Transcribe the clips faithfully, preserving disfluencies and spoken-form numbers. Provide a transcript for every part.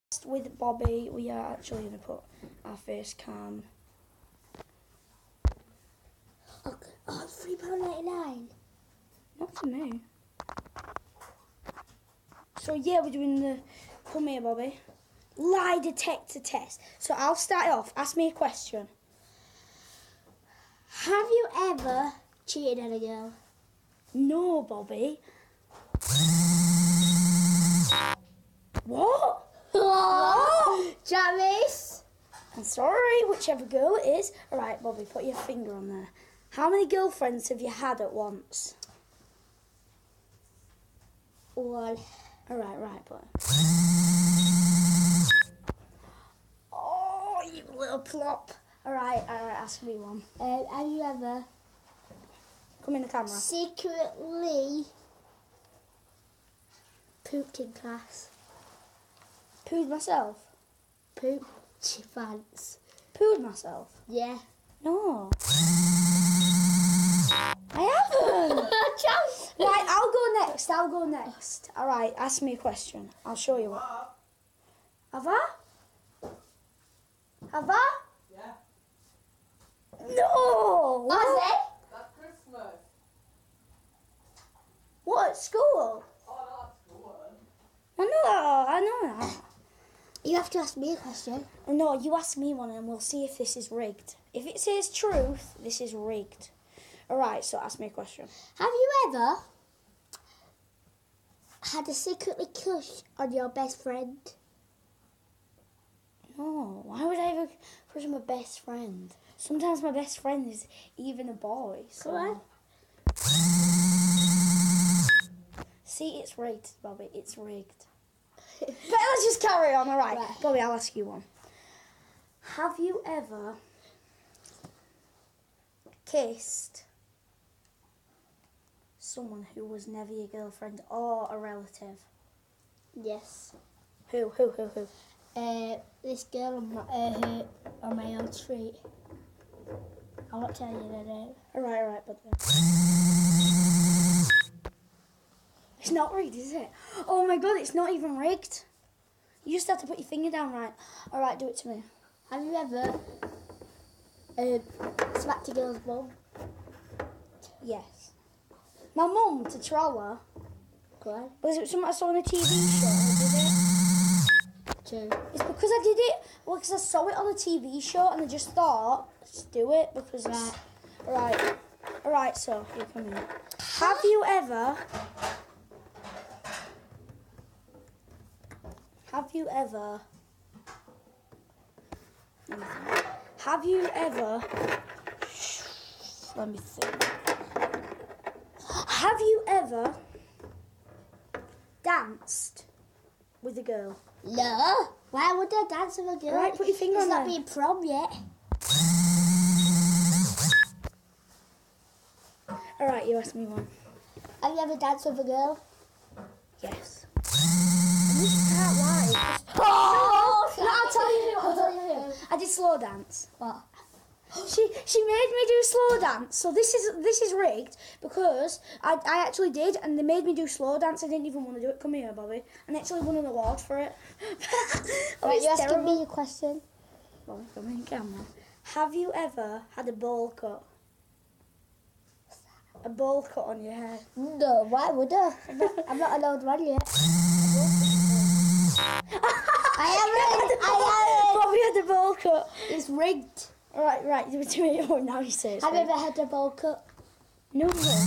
With Bobby, we are actually going to put our face cam. Oh, oh it's three pounds ninety-nine. Not to me. So yeah, we're doing the, come here Bobby, lie detector test. So I'll start it off. Ask me a question. Have you ever cheated on a girl? No, Bobby. What? Oh, Travis! I'm sorry, whichever girl it is. Alright, Bobby, put your finger on there. How many girlfriends have you had at once? One. Alright, right, but. Oh, you little plop. Alright, alright, ask me one. Um, have you ever Come in the camera. secretly pooped in class? Pooed myself? Pooped your pants? Pooed myself? Yeah. No. I haven't. Right, I'll go next. I'll go next. All right, ask me a question. I'll show you what. Have I? Have I? Yeah. No. Was That's Christmas. What, at school? Oh, that's good. I know, I know that. it? You have to ask me a question. No, you ask me one and we'll see if this is rigged. If it says truth, this is rigged. All right, so ask me a question. Have you ever had a secretly crush on your best friend? No, why would I have a crush on my best friend? Sometimes my best friend is even a boy. So. Come on. See, it's rigged, Bobby. It's rigged. But let's just carry on. All right. Right. Bobby, I'll ask you one. Have you ever kissed someone who was never your girlfriend or a relative? Yes. Who? Who? Who? Who? Uh, this girl on my, uh, on my old street. I won't tell you the name. All right. All right, Bobby. It's not rigged, is it? Oh my God! It's not even rigged. You just have to put your finger down, right? All right, do it to me. Have you ever uh, smacked a girl's bum? Yes. My mum, to troll her, Go on. was it something I saw on a T V show? I did it. Two. It's because I did it. Well, because I saw it on a T V show and I just thought, let's do it because it's right. All right. So here come in. Have you ever? Have you ever? Let me think. Have you ever? Let me think. Have you ever danced with a girl? No. Why would I dance with a girl? Right, put your finger it's on not there. been prom yet. All right, you ask me one. Have you ever danced with a girl? Yes. You can't lie. Oh! No, I'll tell you who. I'll tell you who. I did slow dance. What? She she made me do slow dance. So this is this is rigged because I I actually did, and they made me do slow dance. I didn't even want to do it. Come here, Bobby. And I actually won an award for it. oh, Right, it's you're asking terrible. me a question. Bobby, come in camera. Have you ever had a bowl cut? A bowl cut on your head? No, why would I? I'm not, I'm not an old man yet. I haven't. I Bobby had a bowl cut. haven't. It's rigged. All right, right. Do it to me. Oh, now you say it. Have you ever had a bowl cut? No.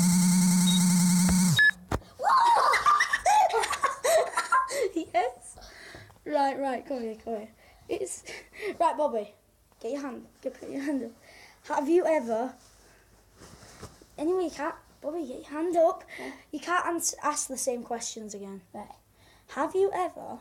Yes. Right, right. Come here, come here. It's right, Bobby. Get your hand. Get put your hand up. Have you ever? Anyway, you can't. Bobby, get your hand up. Yeah. You can't ans- ask the same questions again. Right. Have you ever?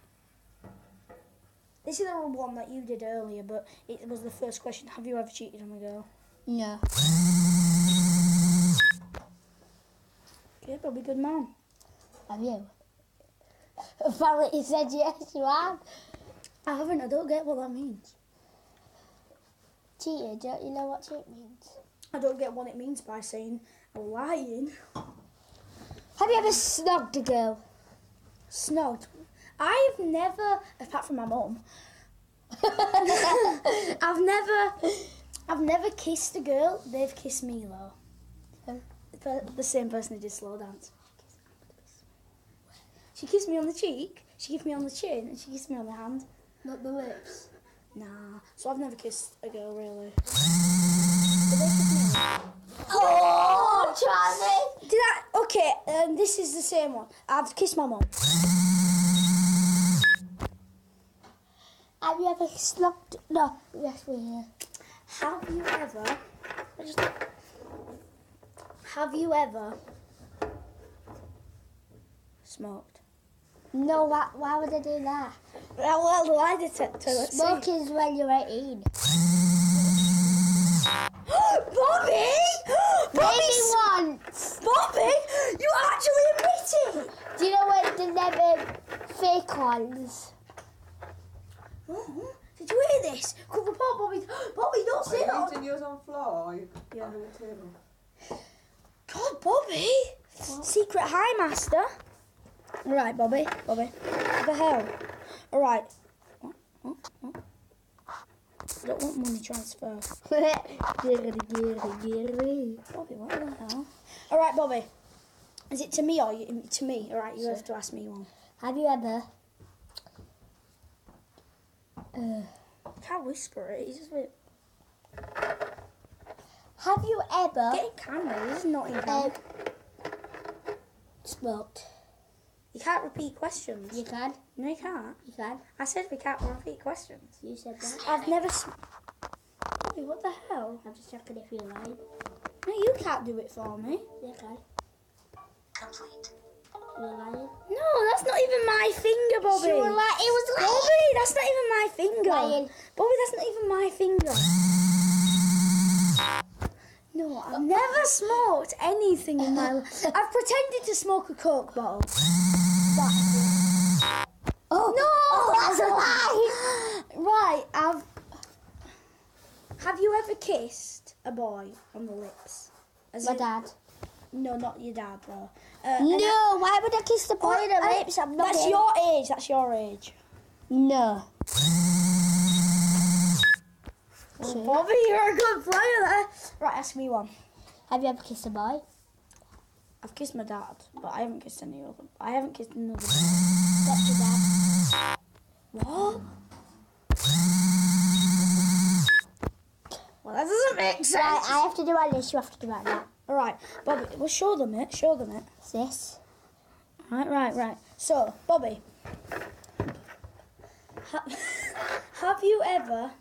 This is the one that you did earlier, but it was the first question. Have you ever cheated on a girl? No. Okay, Bobby, good man. Have you? Apparently you said yes, you have. I haven't. I don't get what that means. Cheated, don't you know what cheat means? I don't get what it means by saying lying. Have you ever snogged a girl? Snogged. I've never, apart from my mum, I've never, I've never kissed a girl. They've kissed me though. The, the same person who did slow dance. She kissed me on the cheek. She kissed me on the chin, and she kissed me on the hand. Not the lips. Nah, so I've never kissed a girl really. Did they kiss me? Oh, Charlie! Did I? Okay, um, this is the same one. I've kissed my mum. Have you ever smoked? No, yes, we're here. Have you ever? I just. Have you ever smoked? No, why, why would I do that? Well, well, the lie detector. Let's Smoking's when you're eighteen. Bobby! Bobby! Maybe once. Bobby! You actually admit it! Do you know when the never fake ones? Oh, did you hear this? Quick report, Bobby. Bobby, don't Are say you that. eating yours on floor or are you Yeah. under the table? God, Bobby. Secret high master. Right, Bobby. Bobby. What the hell? All right. What? What? What? I don't want money transfer. Bobby, what the hell? All right, Bobby. Is it to me or you, to me? All right, you have to ask me one. Have you ever? Uh, I can't whisper it. It's just a bit... have you ever Get in camera. This is not in uh, camera. smoked? You can't repeat questions. You can. No, you can't. You can. I said we can't repeat questions. You said that. I've never... Sm- Bobby, what the hell? I'm just checking if you're lying. No, you can't do it for me. You can. Complete. You're lying. No, that's not even my finger, Bobby. You were like, it was lying. Bobby, that's not even my finger. Lying. Bobby, that's not even my finger. No, I've never smoked anything in my life. I've pretended to smoke a Coke bottle. That's Oh No! Oh, that's a lie. Right, I've... Have you ever kissed a boy on the lips? As My in- dad. No, not your dad, though. Uh, and No, why would I kiss the boy I- in the I- lips? I'm not. That's gay. your age, that's your age. No. Oh, Bobby, you're a good player there. Right, ask me one. Have you ever kissed a boy? I've kissed my dad, but I haven't kissed any other. I haven't kissed another boy. That's your dad. What? Well, that doesn't make sense. Right, I have to do like this. You have to do like that. All right, Bobby. Well, show them it. Show them it. This. Right, right, right. So, Bobby, ha- have you ever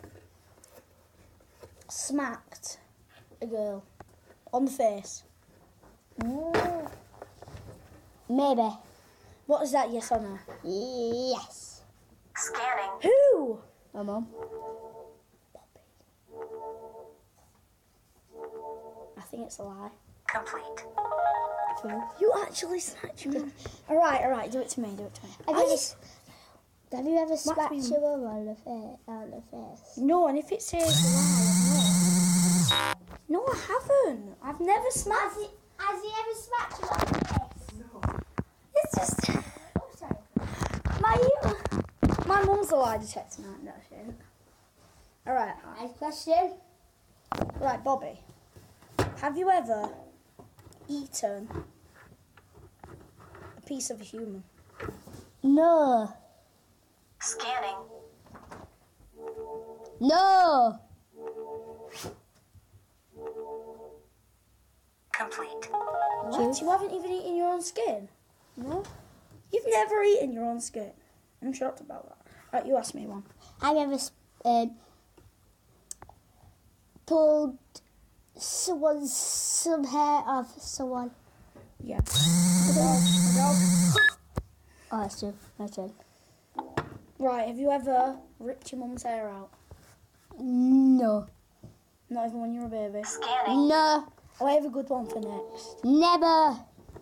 smacked a girl on the face? Mm. Maybe. What is that? Yes or no? Yes. Scanning. Who? My mum. I think it's a lie. Complete. True. You actually smacked your mum. All right, all right. Do it to me. Do it to me. Have I you, just- ever, have you ever me. smacked your mum on the face? On the face? No, and if it says a lie, no. No, I haven't. I've never smacked. he, has he ever smacked you on the face? No. It's just Oh, sorry. my my mum's a lie detector. No, no, she ain't. All right, Next question. right, Bobby. Have you ever eaten a piece of a human? No. Scanning. No. Complete. What? You haven't even eaten your own skin? No. You've never eaten your own skin? I'm shocked about that. Right, you ask me one. Have you ever um, pulled someone's some hair off someone? Yeah. A dog. A dog. Oh, that's true. That's true. Right, have you ever ripped your mum's hair out? No. Not even when you were a baby. Scanning. No. Oh, I have a good one for next. Never.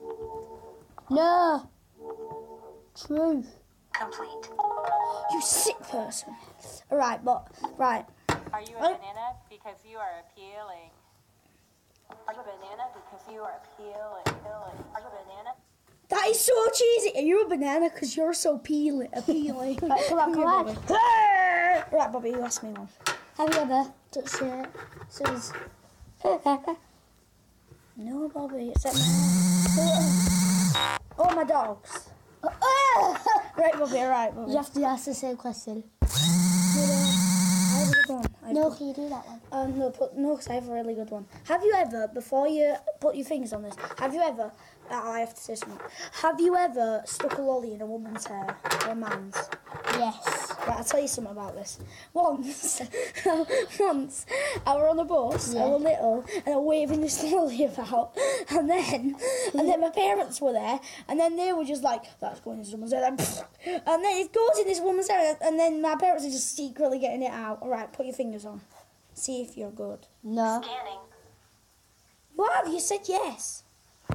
No. True. Complete. You sick person. All right, but right. Are you a What? banana? Because you are appealing. Are you a banana? Because you are appealing. appealing. Are you a banana? That is so cheesy. Are you a banana? Because you're so peely, appealing. Right, come on, come on. Right, Bobby, you ask me one. Have you ever touched your sister's? No, Bobby, except my... Oh, my dogs. Right, Bobby, right, Bobby. You have to ask the same question. I have a good one. I have No, a- can you do that one? Um, no, put, no, because I have a really good one. Have you ever, before you put your fingers on this, have you ever, uh, I have to say something, have you ever stuck a lolly in a woman's hair or a man's? Yes. Right, I'll tell you something about this. Once, once, I were on a bus, I Yeah. was little, and I was waving this lolly about, and then, and then my parents were there, and then they were just like, that's going in someone's hair, like, and then it goes in this woman's hair, and then my parents are just secretly getting it out. All right, put your fingers on. See if you're good. No. Scanning. You have, you said yes.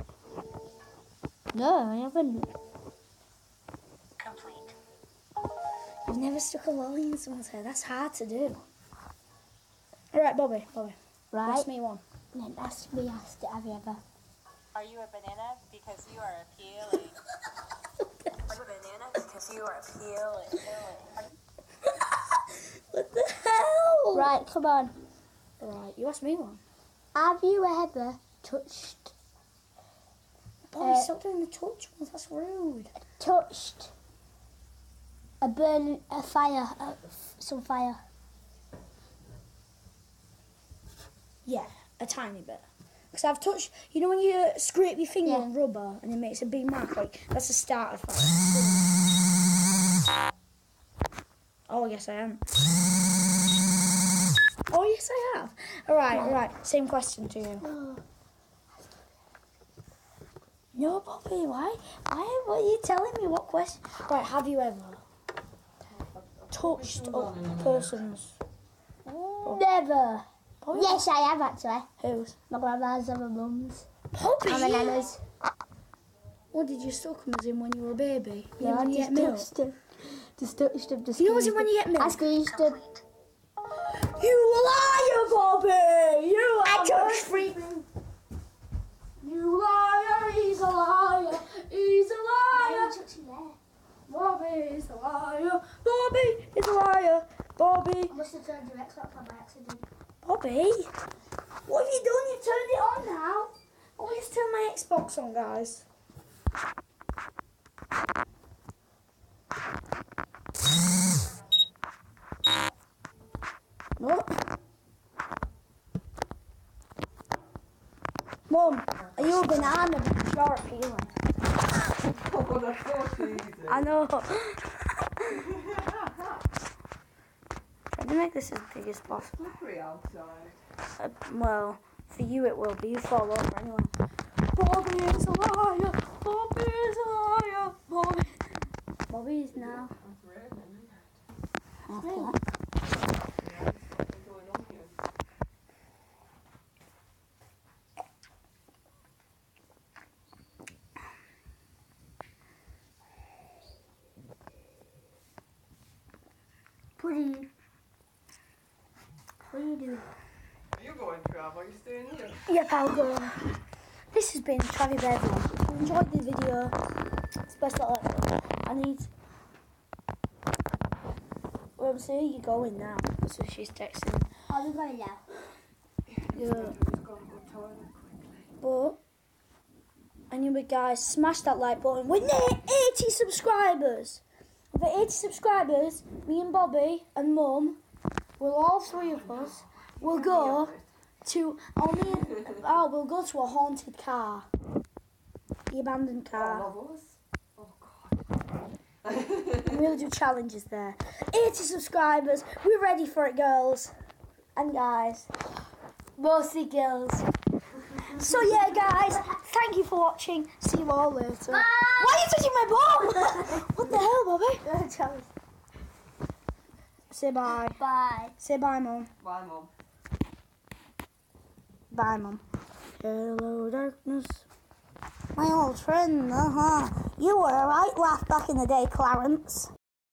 No, I haven't. Complete. You've never stuck a lolly in someone's hair. That's hard to do. All right, Bobby, Bobby, Right. ask me one. Then ask me, asked it, have you ever? Are you a banana? Because you are appealing. Are you a banana? Because you are appealing. What the hell? Right, come on. Right, you asked me one. Have you ever touched, Bobby, Uh, stop doing the touch ones. That's rude. touched a burn, a fire, uh, f- some fire? Yeah, a tiny bit. Because I've touched, you know when you scrape your finger Yeah. on rubber and it makes a big mark, like, that's the start of fire. Oh, yes I am. Oh, yes I have. Alright, alright, same question to you. No, Bobby, why? Why, what are you telling me? What question? Right, have you ever touched a person's... Never. Bobby? Yes, I have actually. Whose? My grandma's and my mum's. Bobby! And my nana's. What did you suck them as in when you were a baby? You No, know I when you just get milk? touched them. Just touched them. Just You know as in squeezed when you get them. milk? I squeezed them. Complete. You liar, Bobby! You I are touched free. You liar, he's a liar, he's a liar. Bobby is a liar, Bobby is a liar, Bobby. I must have turned your Xbox on by accident. Bobby? What have you done? You've turned it on now. Oh, just turn my Xbox on, guys. No. Mum, are you a banana? Because you're appealing. Oh, that's so cheesy. I know. Try to make this as big as possible. Slippery outside. Uh, well, for you it will be. You fall over anyway. Bobby is a liar. Bobby is a liar. Bobby. Bobby is now. It's raining, isn't it? Okay. Yeah, there's something going on here. What are you? What are you doing? Are you going, Trav? Are you staying here? Yep, I'll go. This has been Travi Bear Vlog. If you enjoyed the video, smash that like button. I need. Well, I'm saying you're going now. So she's texting. Are we going now? Yeah. Just go to the toilet quickly. But anyway, guys, smash that like button. We're near eighty subscribers. With eighty subscribers, me and Bobby and Mum, well, all three of us, will go to only. Oh, we'll go to a haunted car, the abandoned car. All of us? Oh, God. And we'll do challenges there. eighty subscribers. We're ready for it, girls and guys. Mostly girls. So yeah, guys, thank you for watching. See you all later. Bye. Why are you touching my ball? What the hell, Bobby? Say bye. Bye. Say bye, Mum. Bye, Mum. Bye, Mum. Hello, darkness. My old friend, uh-huh. You were a right laugh back in the day, Clarence.